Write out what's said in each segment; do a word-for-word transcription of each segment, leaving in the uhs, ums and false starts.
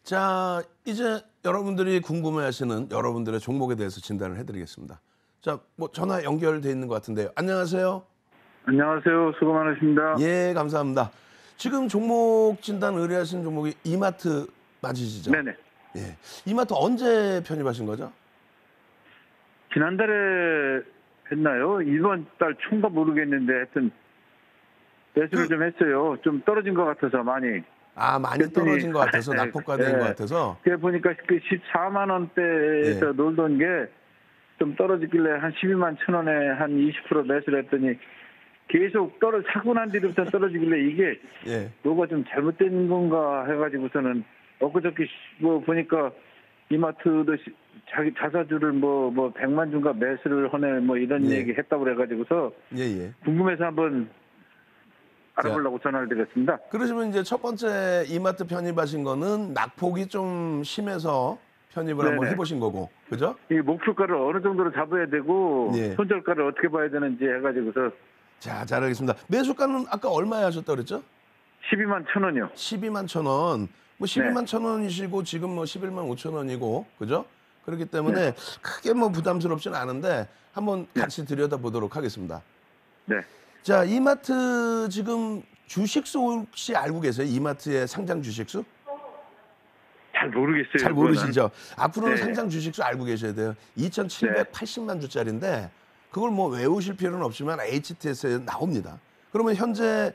자, 이제 여러분들이 궁금해하시는 여러분들의 종목에 대해서 진단을 해드리겠습니다. 자, 뭐 전화 연결돼 있는 것 같은데요. 안녕하세요. 안녕하세요. 수고 많으십니다. 예, 감사합니다. 지금 종목 진단 의뢰하신 종목이 이마트 맞으시죠? 네네. 예, 이마트 언제 편입하신 거죠? 지난달에 했나요? 이번 달 초인가 모르겠는데 하여튼 매수를 그- 좀 했어요. 좀 떨어진 것 같아서 많이. 아, 많이 그랬더니- 떨어진 것 같아서 네, 낙폭과대인 네. 것 같아서. 그래 보니까 그 십사만 원대에서 예. 놀던 게 좀 떨어지길래 한 십이만 천 원에 한 이십 퍼센트 매수를 했더니 계속 떨어 사고 난 뒤부터 떨어지길래 이게 예. 뭐가 좀 잘못된 건가 해가지고서는 엊그저께 뭐 보니까 이마트도 시- 자기 자사주를 뭐 뭐 백만 주가 매수를 하네 뭐 이런 예. 얘기 했다고 그래가지고서 예, 예. 궁금해서 한번 알아보려고 전화를 드렸습니다. 그러시면 이제 첫 번째 이마트 편입하신 거는 낙폭이 좀 심해서 편입을 한번 네네. 해보신 거고, 그죠? 이 목표가를 어느 정도로 잡아야 되고 예. 손절가를 어떻게 봐야 되는지 해가지고서 자, 잘 알겠습니다. 매수가는 아까 얼마에 하셨다 그랬죠? 십이만 천 원이요. 십이만 천 원. 뭐 십이만 네. 천 원이시고 지금 뭐 십일만 오천 원이고, 그죠? 그렇기 때문에 네. 크게 뭐 부담스럽진 않은데 한번 같이 들여다보도록 하겠습니다. 네. 자, 이마트 지금 주식수 혹시 알고 계세요? 이마트의 상장 주식수? 잘 모르겠어요. 잘 그거는. 모르시죠? 앞으로는 네. 상장 주식수 알고 계셔야 돼요. 이천칠백팔십만 주짜리인데 그걸 뭐 외우실 필요는 없지만 에이치티에스에 나옵니다. 그러면 현재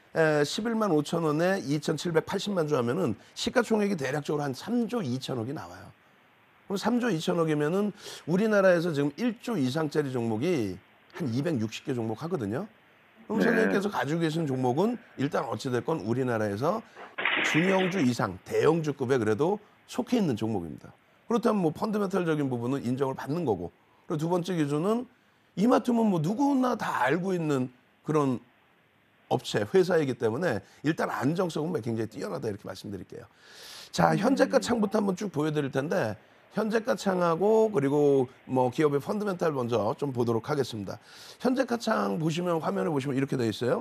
십일만 오천 원에 이천칠백팔십만 주 하면은 시가총액이 대략적으로 한 삼조 이천억이 나와요. 그럼 삼조 이천억이면은 우리나라에서 지금 일조 이상짜리 종목이 한 이백육십 개 종목 하거든요. 그럼 네. 선생님께서 가지고 계신 종목은 일단 어찌됐건 우리나라에서 중형주 이상, 대형주급에 그래도 속해 있는 종목입니다. 그렇다면 뭐 펀더멘털적인 부분은 인정을 받는 거고. 그리고 두 번째 기준은 이마트면 뭐 누구나 다 알고 있는 그런 업체, 회사이기 때문에 일단 안정성은 굉장히 뛰어나다 이렇게 말씀드릴게요. 자, 현재가 창부터 한번 쭉 보여드릴 텐데 현재가 창하고 그리고 뭐 기업의 펀더멘탈 먼저 좀 보도록 하겠습니다. 현재가 창 보시면 화면에 보시면 이렇게 되어 있어요.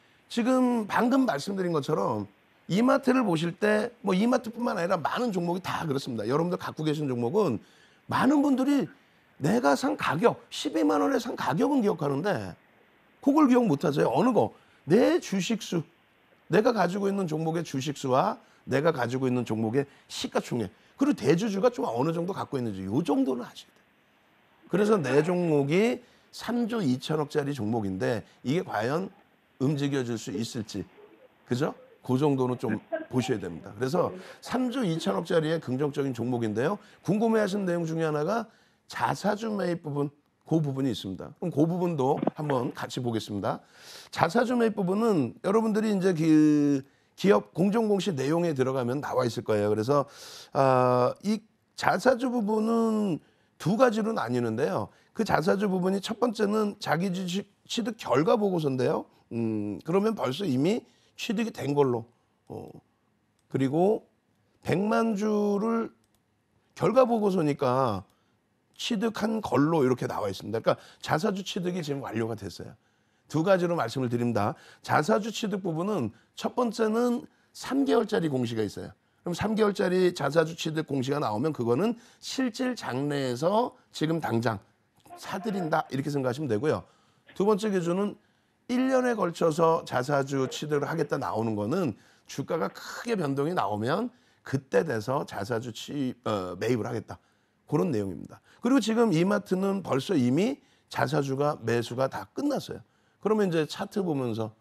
지금 방금 말씀드린 것처럼 이마트를 보실 때 뭐 이마트뿐만 아니라 많은 종목이 다 그렇습니다. 여러분들 갖고 계신 종목은 많은 분들이 내가 산 가격, 십이만 원에 산 가격은 기억하는데 그걸 기억 못하세요. 어느 거? 내 주식수, 내가 가지고 있는 종목의 주식수와 내가 가지고 있는 종목의 시가총액, 그리고 대주주가 좀 어느 정도 갖고 있는지 이 정도는 아셔야 돼요. 그래서 내 종목이 삼조 이천억짜리 종목인데 이게 과연 움직여질 수 있을지, 그죠? 그 정도는 좀 보셔야 됩니다. 그래서 삼조 이천억짜리의 긍정적인 종목인데요. 궁금해하시는 내용 중에 하나가 자사주 매입 부분, 그 부분이 있습니다. 그럼 그 부분도 한번 같이 보겠습니다. 자사주 매입 부분은 여러분들이 이제 그 기업 공정공시 내용에 들어가면 나와 있을 거예요. 그래서 어, 이 자사주 부분은 두 가지로 나뉘는데요. 그 자사주 부분이 첫 번째는 자기 주식 취득 결과 보고서인데요. 음, 그러면 벌써 이미 취득이 된 걸로. 어, 그리고 백만 주를 결과 보고서니까 취득한 걸로 이렇게 나와 있습니다. 그러니까 자사주 취득이 지금 완료가 됐어요. 두 가지로 말씀을 드립니다. 자사주 취득 부분은 첫 번째는 삼 개월짜리 공시가 있어요. 그럼 삼 개월짜리 자사주 취득 공시가 나오면 그거는 실질 장래에서 지금 당장 사들인다 이렇게 생각하시면 되고요. 두 번째 기준은 일 년에 걸쳐서 자사주 취득을 하겠다 나오는 거는 주가가 크게 변동이 나오면 그때 돼서 자사주 취, 어, 매입을 하겠다. 그런 내용입니다. 그리고 지금 이마트는 벌써 이미 자사주가 매수가 다 끝났어요. 그러면 이제 차트 보면서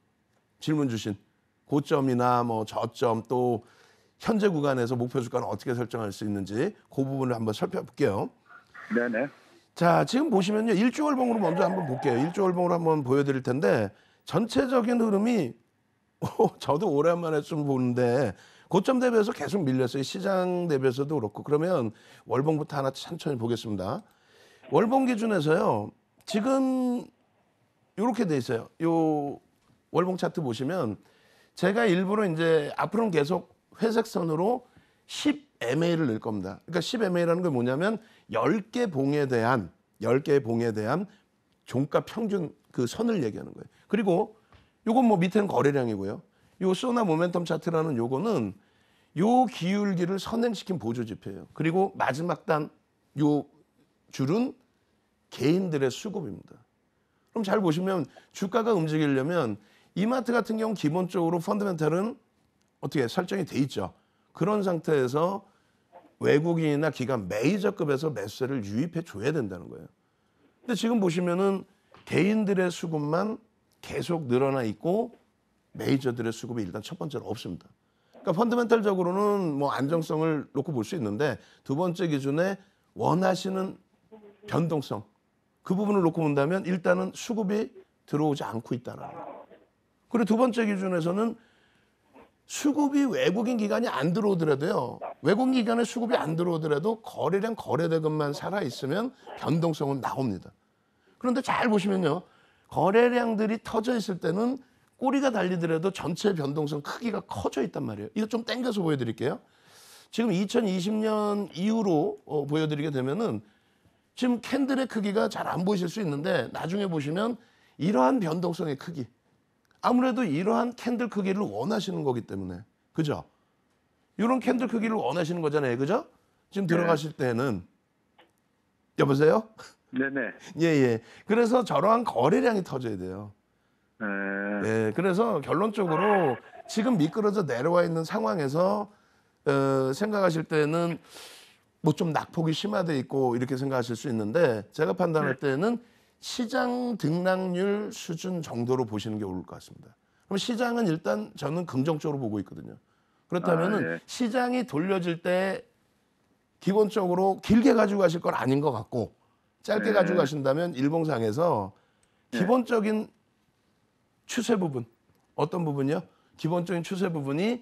질문 주신 고점이나 뭐 저점 또 현재 구간에서 목표 주가는 어떻게 설정할 수 있는지 그 부분을 한번 살펴볼게요. 네네. 자, 지금 보시면요. 일조월봉으로 먼저 한번 볼게요. 일조월봉으로 한번 보여드릴 텐데 전체적인 흐름이 오, 저도 오랜만에 좀 보는데 고점 대비해서 계속 밀렸어요. 시장 대비해서도 그렇고. 그러면 월봉부터 하나 천천히 보겠습니다. 월봉 기준에서요. 지금 이렇게 돼 있어요. 요 월봉 차트 보시면 제가 일부러 이제 앞으로는 계속 회색 선으로 십 엠에이를 넣을 겁니다. 그러니까 십 엠에이라는 게 뭐냐면 열 개 봉에 대한 열 개의 봉에 대한 종가 평균 그 선을 얘기하는 거예요. 그리고 요건 뭐 밑에는 거래량이고요. 요 소나 모멘텀 차트라는 요거는 요 기울기를 선행시킨 보조지표예요. 그리고 마지막 단 요 줄은 개인들의 수급입니다. 그럼 잘 보시면 주가가 움직이려면 이마트 같은 경우 기본적으로 펀더멘탈은 어떻게 설정이 돼 있죠. 그런 상태에서 외국인이나 기관 메이저급에서 매수세를 유입해 줘야 된다는 거예요. 근데 지금 보시면은 개인들의 수급만 계속 늘어나 있고 메이저들의 수급이 일단 첫 번째로 없습니다. 그러니까 펀더멘탈적으로는 뭐 안정성을 놓고 볼 수 있는데 두 번째 기준에 원하시는 변동성 그 부분을 놓고 본다면 일단은 수급이 들어오지 않고 있다는 거예요. 그리고 두 번째 기준에서는 수급이 외국인 기관이 안 들어오더라도요. 외국인 기관의 수급이 안 들어오더라도 거래량 거래대금만 살아있으면 변동성은 나옵니다. 그런데 잘 보시면요. 거래량들이 터져 있을 때는 꼬리가 달리더라도 전체 변동성 크기가 커져 있단 말이에요. 이거 좀 당겨서 보여드릴게요. 지금 이천이십 년 이후로 어, 보여드리게 되면은 지금 캔들의 크기가 잘 안 보이실 수 있는데 나중에 보시면 이러한 변동성의 크기 아무래도 이러한 캔들 크기를 원하시는 거기 때문에 그죠? 이런 캔들 크기를 원하시는 거잖아요. 그죠? 지금 들어가실 때는 여보세요? 네네. 예, 예. 그래서 저러한 거래량이 터져야 돼요. 네. 예, 그래서 결론적으로 지금 미끄러져 내려와 있는 상황에서 어, 생각하실 때는 뭐 좀 낙폭이 심화돼 있고 이렇게 생각하실 수 있는데 제가 판단할 때는 시장 등락률 수준 정도로 보시는 게 옳을 것 같습니다. 그럼 시장은 일단 저는 긍정적으로 보고 있거든요. 그렇다면은 아, 예. 시장이 돌려질 때 기본적으로 길게 가지고 가실 건 아닌 것 같고 짧게 네. 가지고 가신다면 일봉상에서 기본적인 추세 부분 어떤 부분이요? 기본적인 추세 부분이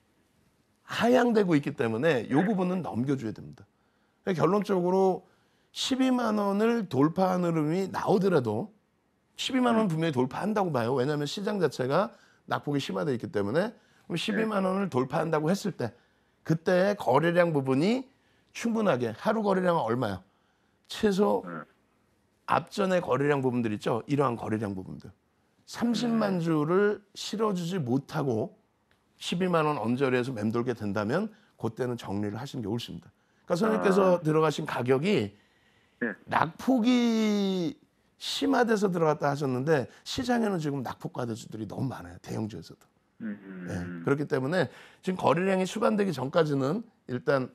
하향되고 있기 때문에 이 부분은 넘겨줘야 됩니다. 결론적으로 십이만 원을 돌파하는 흐름이 나오더라도 십이만 원 분명히 돌파한다고 봐요. 왜냐하면 시장 자체가 낙폭이 심화되어 있기 때문에 그럼 십이만 원을 돌파한다고 했을 때 그때 거래량 부분이 충분하게 하루 거래량은 얼마요? 최소 앞전에 거래량 부분들 있죠. 이러한 거래량 부분들. 삼십만 주를 실어주지 못하고 십이만 원 언저리에서 맴돌게 된다면 그때는 정리를 하시는 게 옳습니다. 그러니까 선생님께서 아. 들어가신 가격이 네. 낙폭이 심화돼서 들어갔다 하셨는데 시장에는 지금 낙폭 과대주들이 너무 많아요. 대형주에서도. 음. 네. 그렇기 때문에 지금 거래량이 수반되기 전까지는 일단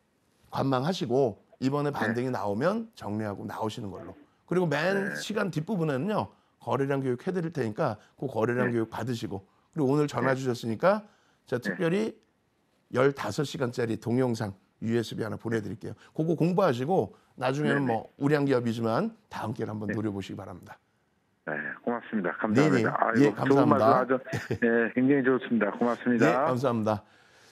관망하시고 이번에 반등이 나오면 정리하고 나오시는 걸로. 그리고 맨 네. 시간 뒷부분에는요. 거래량 교육 해드릴 테니까 그 거래량 네. 교육 받으시고 그리고 오늘 전화 주셨으니까 제가 특별히 열다섯 시간짜리 동영상 유에스비 하나 보내드릴게요. 그거 공부하시고 나중에는 네네. 뭐 우량 기업이지만 다음 기회를 한번 노려보시기 바랍니다. 네, 고맙습니다. 감사합니다. 네네. 아이고, 예, 감사합니다. 좋은 말씀 아주 네, 굉장히 좋습니다. 고맙습니다. 네, 감사합니다.